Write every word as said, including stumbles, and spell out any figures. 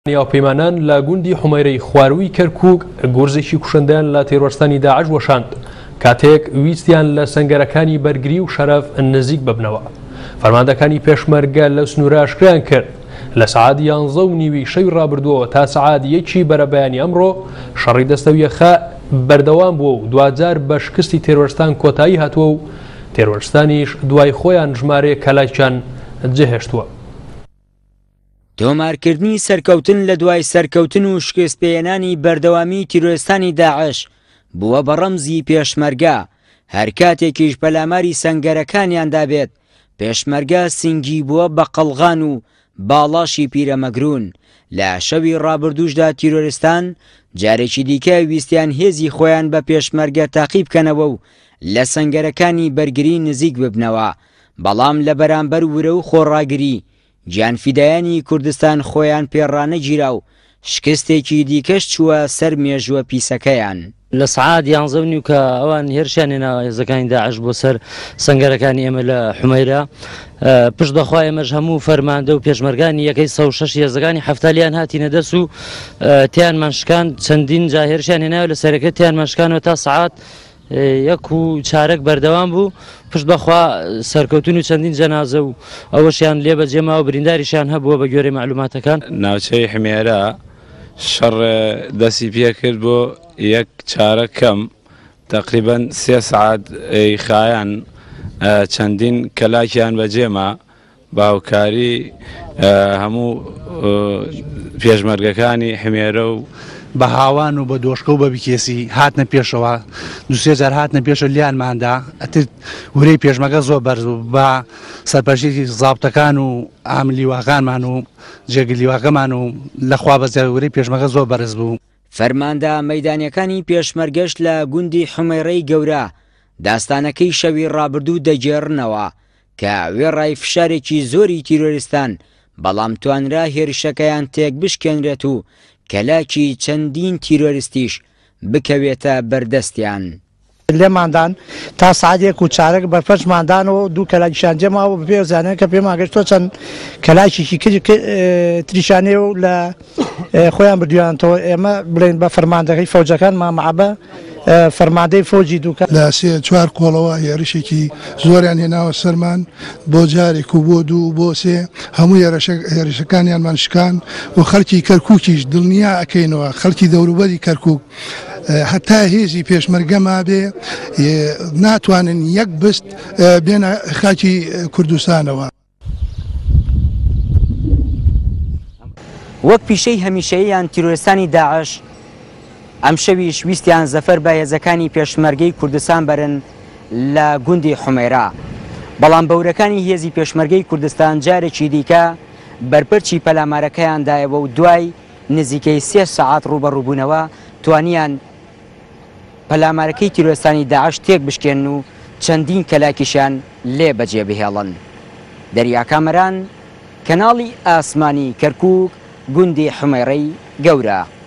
نیاوپەیمانان لە گوندی حومەیرەی خوارووی کەرکووک گۆرزێکی کوشندەیان لە تێروەرزستانی داعش وەشاند کاتێک ویستیان لە سەنگەرەکانی بەرگری و شەرەف نزیک ببنەوە. فەرماندەکانی پێشمەرگە لە سنوورە ئاشکرایان کرد لە سەعات یانزە و نیوی شەوی ڕابردووەوە تا سەعات یەکی بەرەبەیانی ئەمڕۆ شەڕی دەستەویەخە بەردەوام بووە و دوجار بە شکستی تێروەرزستان کۆتایی هاتووە و تێروەرزستانیش دوای خۆیان ژمارە کەلایکیان جێهێشتووە. تۆمارکردنی سەرکەوتن لە دوای سەرکەوتن و شکستپێهێنانی بەردەوامی تیرۆریستانی داعش بووە بە ڕەمزی پێشمەرگە. هەر کاتێکیش پەلاماری سەنگەرەکانیاندا بێت پێشمەرگە سینگی بووە بە قەڵغان و باڵاشی پیرەمەگرون. لە شەوی ڕابردووشدا تیرۆریستان جارێکی دیکە ویستیان هێزی خۆیان بە پێشمەرگە تاقی بکەنەوە و لە سەنگەرەکانی بەرگری نزیک ببنەوە، بەڵام لە بەرامبەر ورە و خۆڕاگری گیانفیدایانی کوردستان خۆیان پێڕانە گیرا و شکستێکی دیکەش چووە سەر مێژووە پیسەکەیان. لە سەعات یانزە و نیو کە ئەوان هێرشیان هێناوە هێزەکانی داعش بۆ سەر سەنگەرەکانی ئێمە لە حومەیرە، پشت بەخوا ئێمەش هەموو فەرماندە و پێشمەرگانی یەکەی سە و شەش هێزەکانی هەفتالیان هاتینە دەست و تیانمان شکان چەندین جا هێرشیان هێناوە لە سەرەکە تیانمان شکانەوە تا سەعات یەک و چارەک بەردەوام بوو. پشت بەخوا سەرکەوتن و چەندین جەنازە و ئەوەشیان لێ بەجێماوە برینداریشیان هەبووە بە گوێرەی معلوماتەکان. ناوچەی حومەیرە شەڕ دەستی پێ کرد بۆ یەک چارە کەم تقریبەن سێ سەعات خایان چەندین کەلاکیان بەجێما باوکاری هەموو پێشمەرگەکانی حومەیرە و بە هاوان و بە دۆشکە و بە بیکێسی هاتنە پێشەوە دوسێ جار هاتنە پێشە لیانماندا ئەتر ورەی پێشمەکە زۆر بەرز بوو بە سەرپەرشتی زابتەکان و ئاملیواکانمان و جێگلیواکەمان و لەخوا بەزیار ورەی پێشمەکە زۆر بەرز بوو. فەرماندە مەیدانیەکانی پێشمەرگەشت لە گوندی حومەیرەی گەورە داستانەکەی شەوی ڕابردوو دەگێڕنەوە کە وێڕای فشارێکی زۆری تیرۆریستان بەڵام توانرا هێرشەکەیان تێک بشکێنرێت و کەلاکی چەندین تیرۆریستیش بکەوێتە بەردەستیان. لێماندان تا سعاتێک و چارەك بەرپەرچماندان و دوو کەلاکیشان جێماوە بە پێزانێت کە پێم ئاگەشتۆ چەند کەلاکێکی تریشانێ و لە خۆیان بردویانەوە. ئێمە بڵێن بە فەرماندەکەی فەوجەکان مامەعەبە فەرماندەی فۆجی دووکە لە سێ چوار کۆڵەوە هێرشێکی زۆریان هێناوە سەرمان بۆ جارێک و بۆ دوو بۆ سێ هەموو هێرشەکانیانمان شکان و خەڵکی کەرکووکیش دڵنیا ئەەکەینەوە خەڵکی دەوروبەری کەرکووک هەتا هێزی پێشمەرگەما بێ ناتوانن یەک بست بێنە خاکی کوردستانەوە. وەک پیشەی هەمیشەییان تیرۆریستانی داعش ئەم شەویش ویستیان زەفەر بە هێزەکانی پێشمەرگەی کوردستان بەرن لە گوندی حومەیرە، بەڵام بەورەکانی هێزی پێشمەرگەی کوردستان جارێکی دیکە بەرپەرچی پەلامارەکەیاندایەوە و دوای نزیکەی سێ سەعات ڕوبەڕووبوونەوە توانیان پەلامارەکەی تیرۆریستانی داعش تێک بشکێن و چەندین کەلاکیشان لێ بەجێ بهێڵن. دەریا کامەران، کەناڵی ئاسمانی کەرکووک، گوندی حومەیرەی گەورە.